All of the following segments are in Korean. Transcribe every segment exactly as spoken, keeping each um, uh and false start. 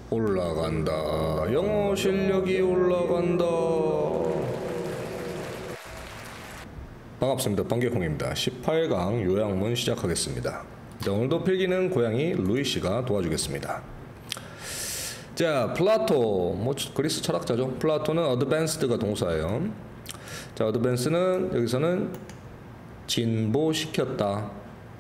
올라간다. 영어 실력이 올라간다. 반갑습니다. 번개콩입니다. 십팔 강 요약문 시작하겠습니다. 자, 오늘도 필기는 고양이 루이씨가 도와주겠습니다. 자, 플라토, 뭐 그리스 철학자죠. 플라토는 어드밴스드가 동사예요. 자, 어드밴스는 여기서는 진보시켰다.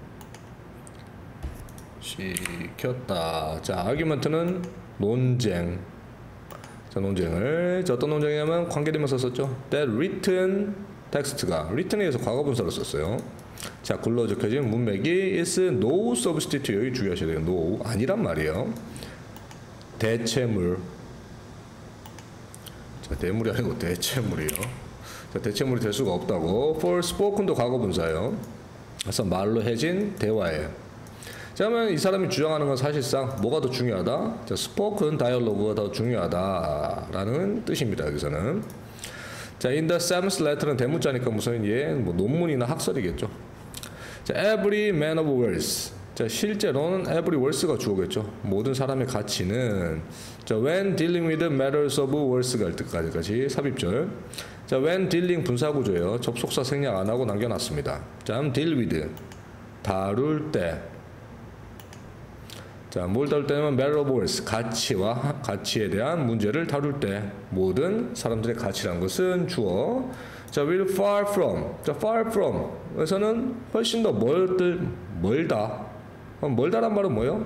시켰다. 자, 아규먼트는 논쟁. 자, 논쟁을. 자, 어떤 논쟁이냐면 관계대명사 썼죠. That written 텍스트가 written에 의해서 과거분사를 썼어요. 자, 글로 적혀진 문맥이 is no substitute. 여기 주의하셔야 돼요. no 아니란 말이에요. 대체물. 자, 대물이 아니고 대체물이요. 자, 대체물이 될 수가 없다고. for spoken도 과거분사예요. 그래서 말로 해진 대화예요. 자, 그러면 이 사람이 주장하는 건 사실상 뭐가 더 중요하다? 자, spoken dialogue가 더 중요하다라는 뜻입니다. 여기서는. 자, in the seventh letter는 대문자니까 무슨 예, 뭐 논문이나 학설이겠죠. 자, every man of words. 자, 실제로는 every words가 주어겠죠. 모든 사람의 가치는. 자, when dealing with matters of words가 할 때까지 삽입절. 자, when dealing 분사구조예요. 접속사 생략 안 하고 남겨놨습니다. 자, deal with 다룰 때. 자, 뭘 다룰 때냐면 matter of words, 가치와 가치에 대한 문제를 다룰 때 모든 사람들의 가치란 것은 주어. 자, will far from. 자, far from 에서는 훨씬 더 멀들 멀다. 그럼 멀다란 말은 뭐예요?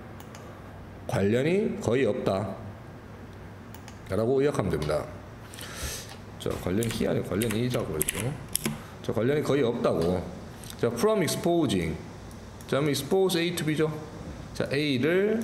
관련이 거의 없다 라고 의역하면 됩니다. 자, 관련이 아니고 관련이자고 그랬죠. 자, 관련이 거의 없다고. 자, from exposing. 자, 그럼 expose A to B죠. 자, A를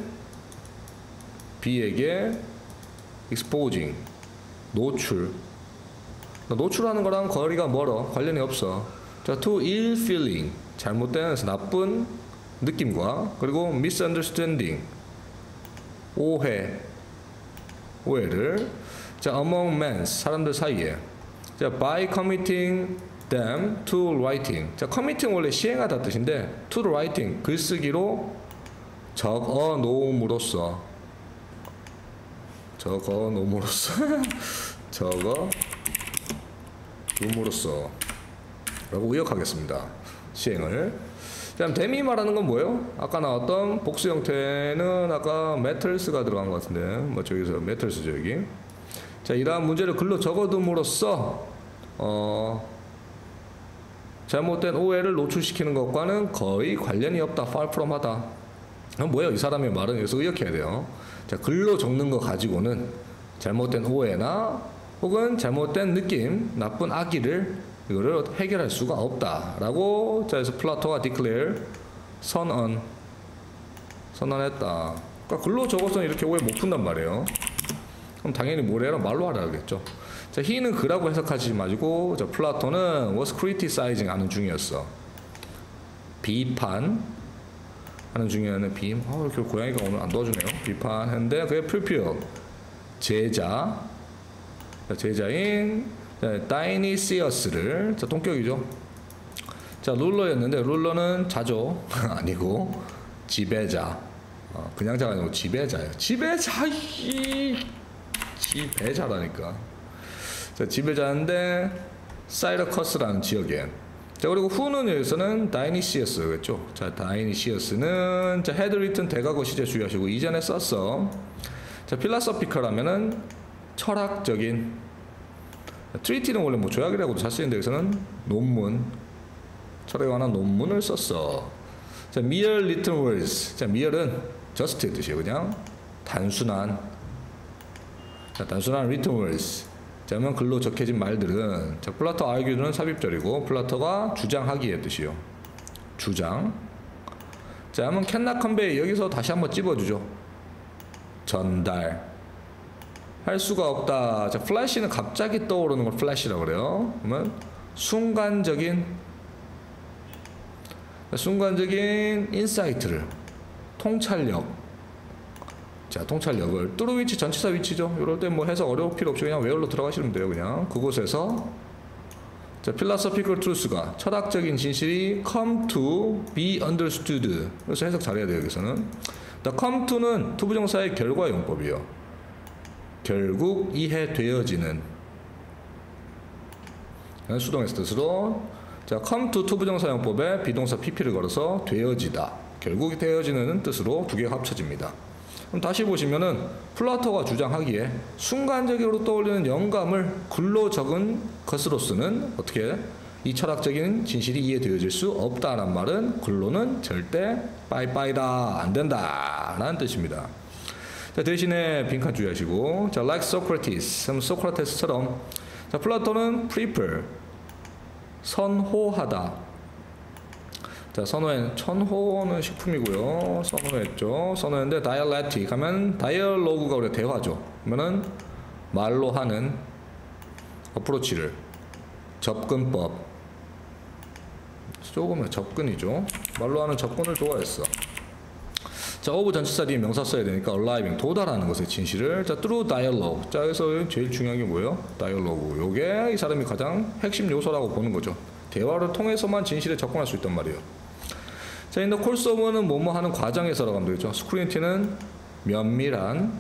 B에게 exposing, 노출. 노출하는 거랑 거리가 멀어. 관련이 없어. 자, to ill feeling, 잘못된 나쁜 느낌과, 그리고 misunderstanding, 오해, 오해를. 자, among men, 사람들 사이에. 자, by committing them to writing. 자, committing 원래 시행하다 뜻인데 to the writing, 글쓰기로 적어 놓음으로써. 적어 놓음으로써. 적어 놓음으로써 라고 의역하겠습니다. 시행을. 그다음 데미 말하는 건 뭐예요? 아까 나왔던 복수 형태는 아까 mettals가 들어간 것 같은데, 뭐 저기서 mettals죠 여기. 자, 이러한 문제를 글로 적어둠으로써 어, 잘못된 오해를 노출시키는 것과는 거의 관련이 없다. far from 하다. 그럼 뭐예요? 이 사람의 말은 여기서 의역해야 돼요. 자, 글로 적는 거 가지고는 잘못된 오해나 혹은 잘못된 느낌, 나쁜 악의를 이거를 해결할 수가 없다라고. 자, 그래서 플라토가 declare, 선언, 선언했다. 그러니까 글로 적어서는 이렇게 오해 못 푼단 말이에요. 그럼 당연히 뭐래라 말로 하라겠죠. 자, he는 그라고 해석하지 마시고, 자, 플라토는 was criticizing 하는 중이었어. 비판 하는 중요한 빔. 아, 이렇게 고양이가 오늘 안 도와주네요. 비판했는데 그게 pupil, 제자. 자, 제자인 다이니시어스를. 자, 동격이죠. 자, 룰러였는데 룰러는 자조 아니고 지배자. 어, 그냥 자가 아니고 지배자예요. 지배자. 이 지배자라니까. 자, 지배자인데 사이러커스라는 지역에. 자, 그리고 후는 여기서는 다이니시어스겠죠. 자, 다이니시어스는 자, had written 대과거 시제 주의하시고 이전에 썼어. 자, philosophical 하면은 철학적인. 트리티는 원래 뭐 조약이라고도 잘 쓰이는데 여기서는 논문, 철학에 관한 논문을 썼어. 자, mere written words. 자, mere은 just의 뜻이에요. 그냥 단순한. 자, 단순한 written words. 자, 그러면 글로 적혀진 말들은. 자, 플라토 argue는 삽입절이고 플라토가 주장하기의 뜻이요. 주장. 자, 그러면 cannot convey. 여기서 다시 한번 찝어주죠. 전달 할 수가 없다. 자, flash는 갑자기 떠오르는 걸 flash라고 그래요. 그러면 순간적인 순간적인 인사이트를, 통찰력. 자, 통찰력을 through which 전치사 위치죠. 이럴 때 뭐 해석 어려울 필요 없이 그냥 where로 들어가시면 돼요. 그냥 그곳에서. 자, philosophical truth가 철학적인 진실이 come to be understood. 그래서 해석 잘해야 돼요. 여기서는 The come to는 투부정사의 결과 용법이요. 결국 이해되어지는 수동에서 뜻으로 자 come to 투부정사 용법에 비동사 pp를 걸어서 되어지다. 결국 되어지는 뜻으로 두 개가 합쳐집니다. 그럼 다시 보시면은 플라토가 주장하기에 순간적으로 떠올리는 영감을 글로 적은 것으로서는 어떻게 이 철학적인 진실이 이해되어질 수 없다는 말은 글로는 절대 빠이빠이다 안 된다 라는 뜻입니다. 자, 대신에 빈칸 주의하시고 자 like Socrates 소크라테스처럼 자 플라토는 prefer 선호하다. 자 선호엔 천호는 식품이고요. 선호했죠. 선호했는데 dialectic 하면 다이얼로그가 우리 대화죠. 그러면은 말로 하는 어프로치를 접근법 조금은 접근이죠. 말로 하는 접근을 좋아했어. 자 of 전치사 뒤에 명사 써야 되니까 arriving 도달하는 것의 진실을 자 through dialogue 자 여기서 제일 중요한 게 뭐예요? dialogue 요게 이 사람이 가장 핵심 요소라고 보는 거죠. 대화를 통해서만 진실에 접근할 수 있단 말이에요. 자, in the course of는 뭐뭐 하는 과정에서라고 하면 되겠죠. scrutiny는 면밀한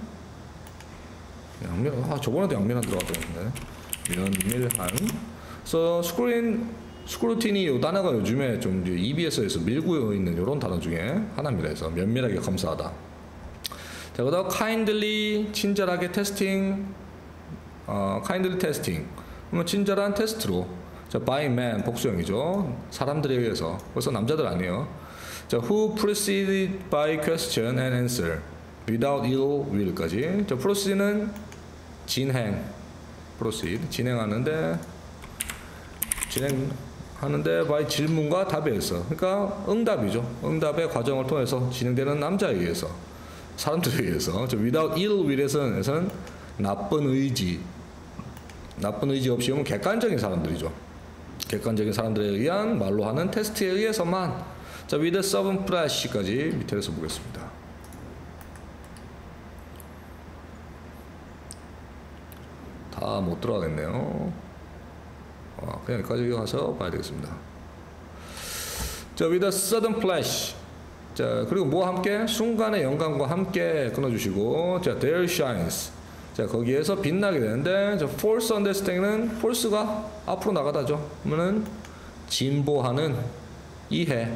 면밀 아 저번에도 양면한 들어갔던 것 같은데 면밀한 그래서 scrutiny 스크루티니 이 단어가 요즘에 좀 이비에스에서 밀고 있는 이런 단어 중에 하나입니다. 그래서 면밀하게 검사하다. 자, 그다음 kindly 친절하게 테스팅, 어, kindly testing. 그러면 친절한 테스트로. 자, by man 복수형이죠. 사람들에 의해서. 벌써 남자들 아니에요. 자, who proceeded by question and answer without ill will까지. 자, proceed는 진행, proceed 진행하는데 진행 하는데 by 질문과 답에 의해서 그러니까 응답이죠. 응답의 과정을 통해서 진행되는 남자에 의해서 사람들에 의해서 without ill will에서는 나쁜 의지 나쁜 의지 없이 오면 객관적인 사람들이죠. 객관적인 사람들에 의한 말로 하는 테스트에 의해서만 자 with seven flash까지 밑에서 보겠습니다. 다 못 들어가겠네요. 어, 그냥 여기까지 가서 봐야 되겠습니다. 자, with a sudden flash. 자, 그리고 뭐와 함께? 순간의 영감과 함께 끊어주시고, 자, there shines. 자, 거기에서 빛나게 되는데, 자, false understanding는 false가 앞으로 나가다죠. 그러면은 진보하는 이해.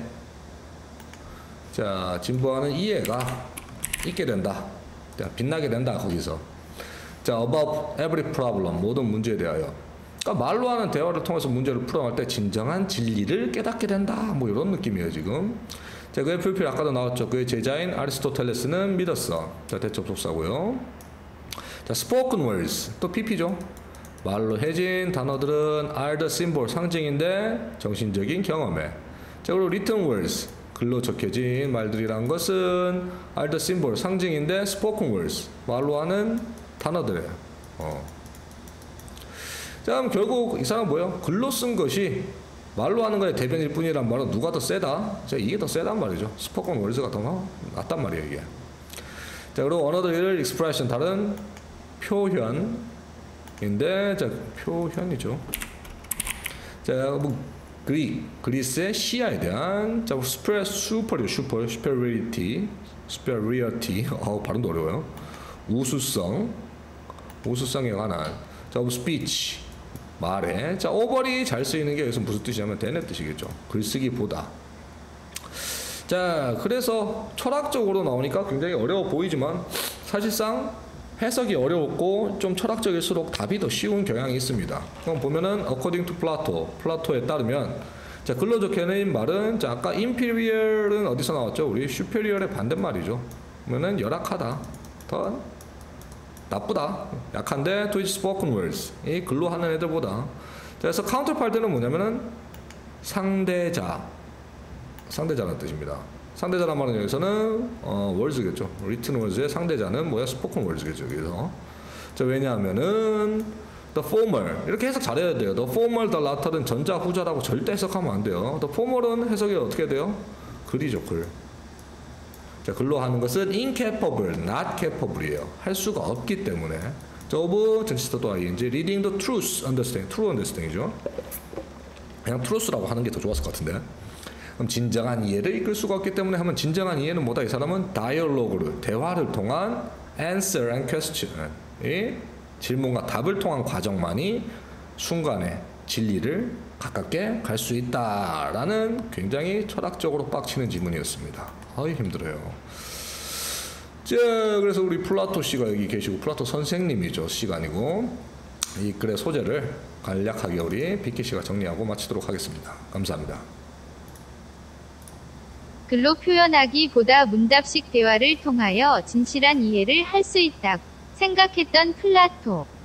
자, 진보하는 이해가 있게 된다. 자, 빛나게 된다, 거기서. 자, about every problem. 모든 문제에 대하여. 그러니까 말로 하는 대화를 통해서 문제를 풀어갈 때 진정한 진리를 깨닫게 된다. 뭐 이런 느낌이에요 지금. 자, 그의 풀필 아까도 나왔죠. 그의 제자인 아리스토텔레스는 믿었어. 자, 대접속사고요. 자, spoken words 또 피피죠. 말로 해진 단어들은 are the symbol 상징인데 정신적인 경험에. 자, 그리고 written words 글로 적혀진 말들이란 것은 are the symbol 상징인데 spoken words 말로 하는 단어들이에요. 어. 자, 그럼 결국 이 사람은 뭐예요? 글로 쓴 것이 말로 하는 거에 대변일 뿐이란 말은 누가 더 세다? 자, 이게 더 세단 말이죠. 스포컨 월드가 더 낫단 말이에요, 이게. 자, 그리고 언어들을 expression 다른 표현인데, 자, 표현이죠. 자, 뭐 그리 그리스의 시야에 대한 자, super super super superiority superiority 어 발음도 어려워요. 우수성 우수성에 관한 자, speech 말에 자 오버리 잘 쓰이는 게 여기서 무슨 뜻이냐면 되는 뜻이겠죠. 글쓰기보다. 자, 그래서 철학적으로 나오니까 굉장히 어려워 보이지만 사실상 해석이 어려웠고 좀 철학적일수록 답이 더 쉬운 경향이 있습니다. 그럼 보면은 according to Plato, 플라토에 따르면 자 글로 적혀있는 말은 자 아까 inferior은 어디서 나왔죠? 우리 superior의 반대말이죠. 그러면은 열악하다, 더 나쁘다, 약한데 to its spoken words 이 글로 하는 애들보다. 그래서 counterpart는 뭐냐면은 상대자, 상대자라는 뜻입니다. 상대자란 말은 여기서는 어, words겠죠. written words의 상대자는 뭐야? spoken words겠죠. 여기서. 자, 왜냐하면은 the former 이렇게 해석 잘해야 돼요. the former, the latter는 전자 후자라고 절대 해석하면 안 돼요. the former은 해석이 어떻게 돼요? 글이죠, 글. 자, 글로 하는 것은 incapable, not capable이에요. 할 수가 없기 때문에. 자, of 전치사 또 ing, reading the truth, understand, true understand이죠. 그냥 truth라고 하는 게 더 좋았을 것 같은데. 그럼 진정한 이해를 이끌 수가 없기 때문에 하면 진정한 이해는 뭐다? 이 사람은 다이얼로그를 대화를 통한 answer and question 이 질문과 답을 통한 과정만이 순간에 진리를 가깝게 갈 수 있다라는 굉장히 철학적으로 빡치는 지문이었습니다. 아이 힘들어요. 자, 그래서 우리 플라토 씨가 여기 계시고 플라토 선생님이죠. 씨가 아니고 이 글의 소재를 간략하게 우리 비키 씨가 정리하고 마치도록 하겠습니다. 감사합니다. 글로 표현하기보다 문답식 대화를 통하여 진실한 이해를 할 수 있다고 생각했던 플라토.